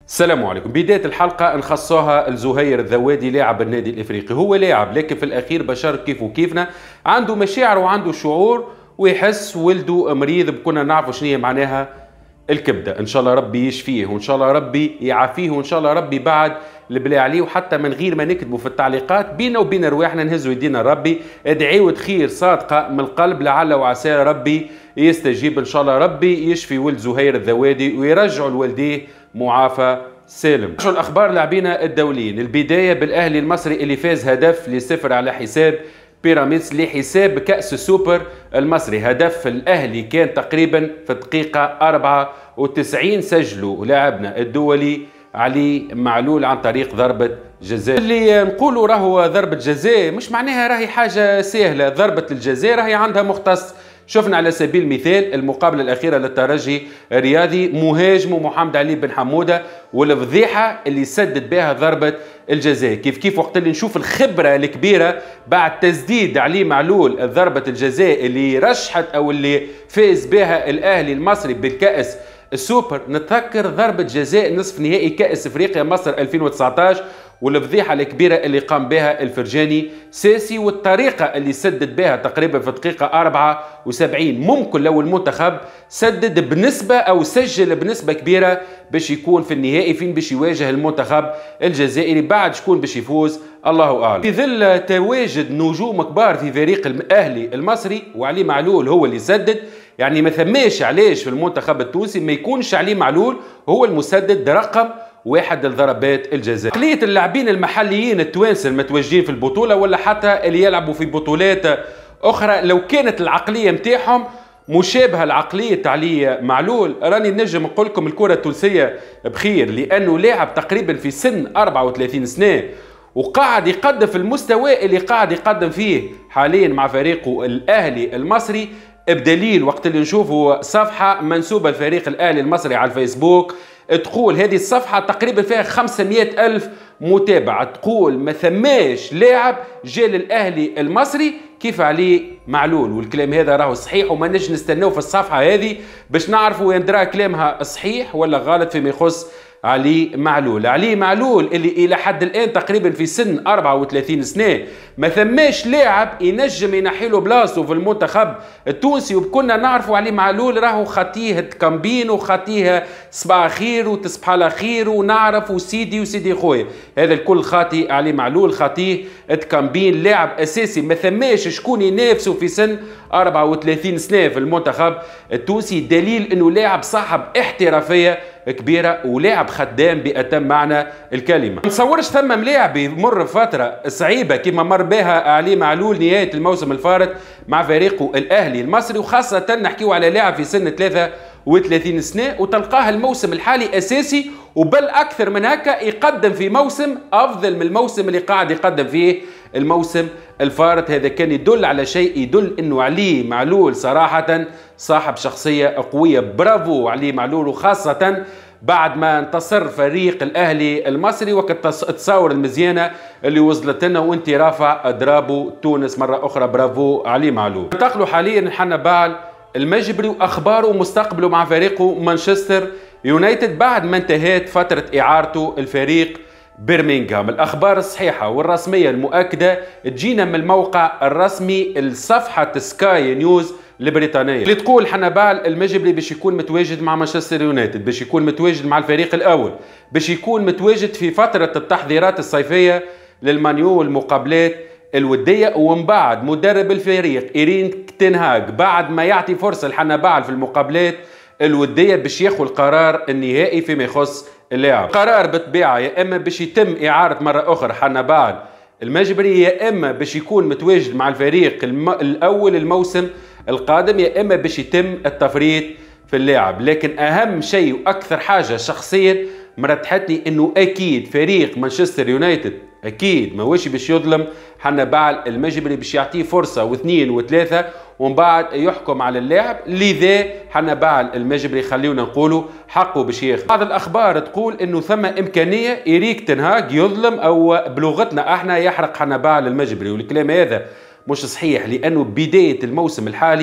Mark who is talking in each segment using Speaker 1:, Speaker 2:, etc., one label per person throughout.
Speaker 1: السلام عليكم. بداية الحلقة نخصوها الزهير الذوادي لاعب النادي الافريقي. هو لاعب لكن في الاخير بشر كيف وكيفنا، عنده مشاعر وعنده شعور ويحس ولده مريض. كنا نعرفوا شنو هي معناها الكبده. ان شاء الله ربي يشفيه وان شاء الله ربي يعافيه وان شاء الله ربي بعد البلا عليه. وحتى من غير ما نكتبوا في التعليقات بينا وبين رواحنا نهزوا يدينا ربي ادعيوا خير صادقه من القلب، لعل وعسى ربي يستجيب ان شاء الله. ربي يشفي ولد زهير الذوادي ويرجعوا لوالديه معافى سالم. نرجعوا الاخبار لاعبينا الدوليين. البدايه بالاهلي المصري اللي فاز هدف لصفر على حساب بيراميدز لحساب كأس السوبر المصري. هدف الأهلي كان تقريبا في الدقيقة 94 سجلوا لاعبنا الدولي علي معلول عن طريق ضربة جزاء. اللي نقولوا راهو ضربة جزاء مش معناها راهي حاجة سهلة، ضربة الجزاء راهي عندها مختص. شفنا على سبيل المثال المقابلة الأخيرة للترجي الرياضي مهاجمه محمد علي بن حمودة والفضيحة اللي سدد بها ضربة الجزاء. كيف وقت اللي نشوف الخبرة الكبيرة بعد تسديد علي معلول ضربة الجزاء اللي رشحت أو اللي فاز بها الأهلي المصري بالكأس السوبر. نتذكر ضربة جزاء نصف نهائي كأس افريقيا مصر 2019 والفضيحة الكبيرة اللي قام بها الفرجاني ساسي والطريقة اللي سدد بها تقريبا في الدقيقة 74. ممكن لو المنتخب سدد بنسبة أو سجل بنسبة كبيرة باش يكون في النهائي فين باش يواجه المنتخب الجزائري. بعد شكون باش يفوز الله أعلم. في ظل تواجد نجوم كبار في فريق الأهلي المصري وعلي معلول هو اللي سدد، يعني ما ثماش علاش في المنتخب التونسي ما يكونش علي معلول هو المسدد رقم واحد لضربات الجزاء. عقلية اللاعبين المحليين التوانسه المتواجدين في البطولة ولا حتى اللي يلعبوا في بطولات أخرى، لو كانت العقلية متاعهم مشابهة لعقلية علي معلول راني نجم نقول لكم الكرة التونسية بخير، لأنه لاعب تقريبا في سن 34 سنة وقاعد يقدم في المستوى اللي قاعد يقدم فيه حاليا مع فريقه الأهلي المصري. بدليل وقت اللي نشوفوا صفحة منسوبة لفريق الأهلي المصري على الفيسبوك تقول هذه الصفحة تقريبا فيها 500 ألف متابع، تقول ما ثماش لاعب جاء للأهلي المصري كيف علي معلول. والكلام هذا راهو صحيح وما نجي نستناو في الصفحة هذه باش نعرفوا وين درا كلامها صحيح ولا غلط فيما يخص علي معلول. علي معلول اللي إلى حد الآن تقريبا في سن 34 سنة ما ثماش لاعب ينجم ينحيله بلاصته في المنتخب التونسي. وكنا نعرفوا علي معلول راهو خطيه تكامبين وخطيه صباح خير وتصبح على خير ونعرف وسيدي خويا، هذا الكل خاطي علي معلول، خاطيه تكامبين لاعب أساسي ما ثماش شكون ينافسه في سن 34 سنة في المنتخب التونسي. دليل انه لاعب صاحب احترافية كبيرة ولاعب خدام بأتم معنى الكلمة. ما نتصورش ثم ملاعب يمر فترة صعيبة كما مر بها علي معلول نهاية الموسم الفارط مع فريقه الأهلي المصري، وخاصة نحكيو على لاعب في سن 33 سنة وتلقاه الموسم الحالي أساسي وبل أكثر من هكا يقدم في موسم أفضل من الموسم اللي قاعد يقدم فيه الموسم الفارط. هذا كان يدل على شيء، يدل انه علي معلول صراحة صاحب شخصية قوية. برافو علي معلول، وخاصة بعد ما انتصر فريق الاهلي المصري وقت التصاور المزيانة اللي وصلت لنا وانت رافع اضرابه تونس مرة اخرى. برافو علي معلول. انتقلوا حاليا لحنبال المجبري واخباره ومستقبله مع فريقه مانشستر يونايتد بعد ما انتهت فترة اعارته الفريق برمنغهام. الأخبار الصحيحة والرسمية المؤكدة تجينا من الموقع الرسمي لصفحة سكاي نيوز البريطانية اللي تقول حنبال المجبري باش يكون متواجد مع مانشستر يونايتد، باش يكون متواجد مع الفريق الأول، باش يكون متواجد في فترة التحضيرات الصيفية للمانيو والمقابلات الودية. ومن بعد مدرب الفريق إيرين تنهاج بعد ما يعطي فرصة لحنبال في المقابلات الودية باش ياخذ القرار النهائي فيما يخص اللاعب. قرار بالطبيعة يا اما باش يتم اعارة مرة اخرى حنبال المجبري، يا اما باش يكون متواجد مع الفريق الاول الموسم القادم، يا اما باش يتم التفريط في اللاعب. لكن اهم شيء واكثر حاجة شخصيا مرتحتني انه اكيد فريق مانشستر يونايتد اكيد ماهوش باش يظلم حنبال المجبري، باش يعطيه فرصة واثنين وثلاثة ومن بعد يحكم على اللاعب. لذا حنبال المجبري خلينا نقولوا حقه باش ياخذ. بعض الاخبار تقول انه ثم امكانيه إيريك تنهاج يظلم او بلغتنا احنا يحرق حنبال المجبري، والكلام هذا مش صحيح لانه بدايه الموسم الحالي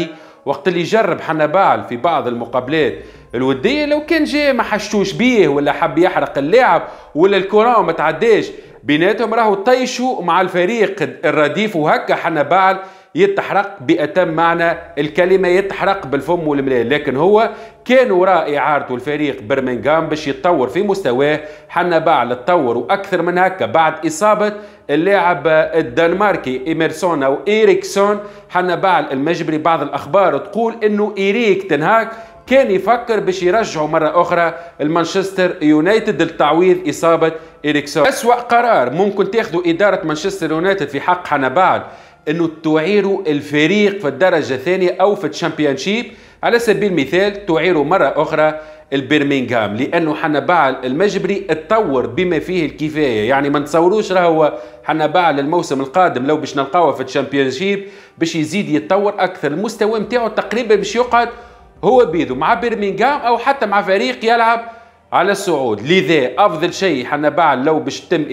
Speaker 1: وقت اللي جرب حنبال في بعض المقابلات الوديه لو كان جاي ما حشوش بيه ولا حب يحرق اللاعب ولا الكره ما تعداش بيناتهم راهو طيشوا مع الفريق الرديف، وهكا حنبال يتحرق بأتم معنى الكلمة، يتحرق بالفم والملال. لكن هو كان وراء إعارته الفريق برمنغهام باش يتطور في مستواه. حنبال تطور وأكثر من هكا بعد إصابة اللاعب الدنماركي إيمرسون أو إيريكسون. حنبال المجبري بعض الأخبار تقول إنه إيريك تنهاك كان يفكر باش يرجعوا مرة أخرى المانشستر يونايتد لتعويض إصابة إيريكسون. أسوأ قرار ممكن تاخذوا إدارة مانشستر يونايتد في حق حنبال انه تعيروا الفريق في الدرجه الثانيه او في الشامبيونشيب. على سبيل المثال تعيروا مره اخرى البرمنغهام، لانه حنبال المجبري اتطور بما فيه الكفايه. يعني ما نتصوروش راهو حنبال الموسم القادم لو باش نلقاوه في الشامبيونشيب باش يزيد يتطور اكثر. المستوى نتاعو تقريبا باش يقعد هو بيدو مع برمنغهام او حتى مع فريق يلعب على الصعود. لذا افضل شيء حنبال لو باش تم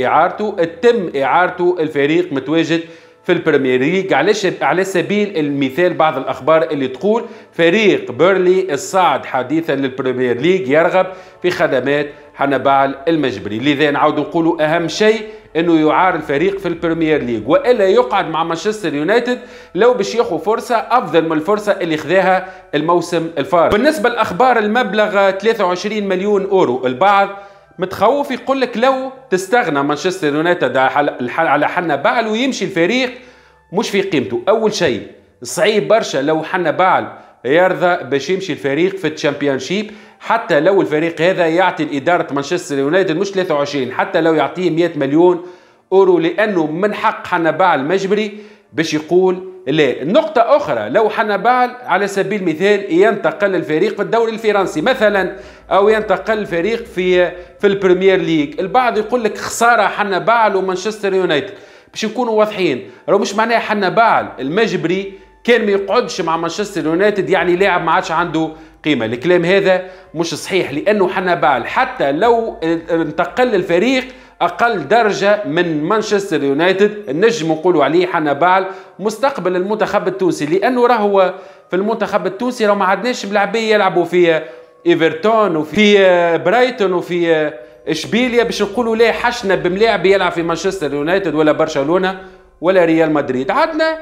Speaker 1: اعارته الفريق متواجد في البريمير ليج. على سبيل المثال بعض الأخبار اللي تقول فريق بيرلي الصاعد حديثا للبريمير ليج يرغب في خدمات حنبال المجبري. لذا نعود نقولوا أهم شيء أنه يعار الفريق في البريمير ليج، وإلا يقعد مع مانشستر يونايتد لو باش ياخذ فرصة أفضل من الفرصة اللي خذاها الموسم الفارط. بالنسبة لأخبار المبلغ 23 مليون أورو، البعض متخوف يقول لك لو تستغنى مانشستر يونايتد على حنبال ويمشي الفريق مش في قيمته. اول شيء صعيب برشا لو حنبال يرضى باش يمشي الفريق في الشامبيونشيب، حتى لو الفريق هذا يعطي الاداره مانشستر يونايتد مش 23، حتى لو يعطيه 100 مليون اورو، لانه من حق حنبال المجبري باش يقول لا. نقطة أخرى، لو حنبال على سبيل المثال ينتقل الفريق في الدوري الفرنسي مثلا أو ينتقل الفريق في البريمير ليج، البعض يقول لك خسارة حنبال ومانشستر يونايتد. باش نكونوا واضحين، راه مش معناها حنبال المجبري كان ما يقعدش مع مانشستر يونايتد يعني لاعب ما عادش عنده قيمة. الكلام هذا مش صحيح، لأنه حنبال حتى لو انتقل الفريق أقل درجة من مانشستر يونايتد نجم نقولوا عليه حنبال مستقبل المنتخب التونسي، لأنه راهو في المنتخب التونسي راه ما عندناش ملاعبية يلعبوا في إيفرتون وفي برايتون وفي إشبيليا باش نقولوا لا حشنا بملاعب يلعب في مانشستر يونايتد ولا برشلونة ولا ريال مدريد. عندنا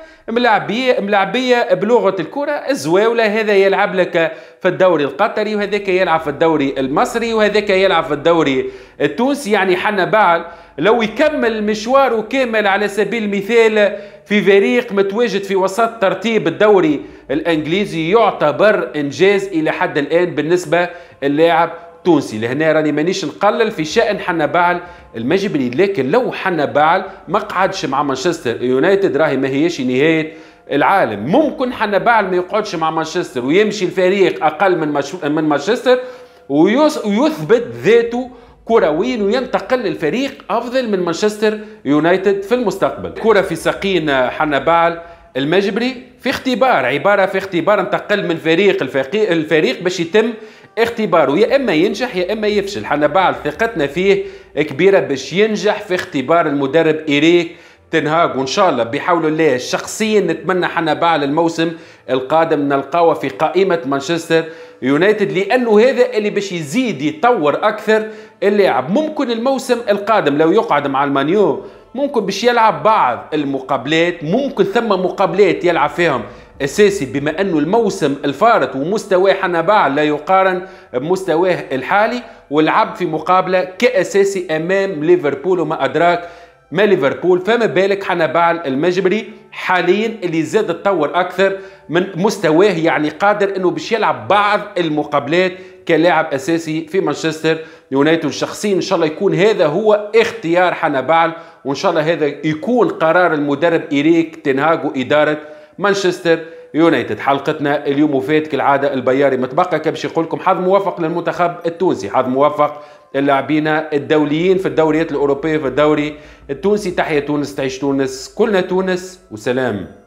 Speaker 1: ملاعبية بلغة الكرة الزواولة، هذا يلعب لك في الدوري القطري وهذاك يلعب في الدوري المصري وهذاك يلعب في الدوري التونسي. يعني حنبال لو يكمل مشواره كامل على سبيل المثال في فريق متواجد في وسط ترتيب الدوري الانجليزي يعتبر انجاز الى حد الان بالنسبة للاعب تونسي. لهنا راني مانيش نقلل في شأن حنبال المجبري، لكن لو حنبال ما قعدش مع مانشستر يونايتد راهي ما هيش نهاية العالم. ممكن حنبال ما يقعدش مع مانشستر ويمشي الفريق أقل من مانشستر ويثبت ذاته كرويا وينتقل الفريق أفضل من مانشستر يونايتد في المستقبل. كرة في ساقين حنبال المجبري في اختبار، عبارة في اختبار انتقل من الفريق باش يتم اختباره، يا اما ينجح يا اما يفشل. حنبال ثقتنا فيه كبيره باش ينجح في اختبار المدرب إيريك تنهاغ، وان شاء الله بحول الله شخصيا نتمنى حنبال الموسم القادم نلقاوه في قائمه مانشستر يونايتد، لانه هذا اللي باش يزيد يطور اكثر اللاعب. ممكن الموسم القادم لو يقعد مع المانيو ممكن باش يلعب بعض المقابلات، ممكن ثم مقابلات يلعب فيهم اساسي بما انه الموسم الفارط ومستوى حنبال لا يقارن بمستواه الحالي، ولعب في مقابله كاساسي امام ليفربول وما ادراك ما ليفربول. فما بالك حنبال المجبري حاليا اللي زاد تطور اكثر من مستواه، يعني قادر انه باش يلعب بعض المقابلات كلاعب اساسي في مانشستر يونايتد. شخصيا ان شاء الله يكون هذا هو اختيار حنبال، وان شاء الله هذا يكون قرار المدرب إيريك تنهاغ واداره مانشستر يونايتد. حلقتنا اليوم وفات كالعاده البياري متبقى باش يقول لكم حظ موفق للمنتخب التونسي، حظ موفق اللاعبين الدوليين في الدوريات الاوروبيه في الدوري التونسي. تحيا تونس، تعيش تونس، كلنا تونس، وسلام.